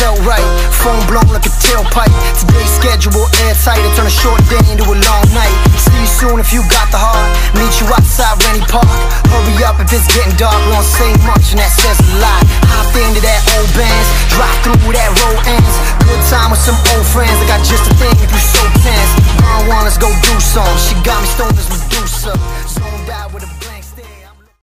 felt right. Phone blown like a tailpipe. Today's schedule airtight. I turn a short day into a long night. See you soon if you got the heart. Meet you outside Rennie Park. Hurry up if it's getting dark. We don't say much and that says a lot. Hop into that old Benz, drive through that road ends. Good time with some old friends. I got just a thing if you so tense. I wanna go do some. She got me stoned as Medusa.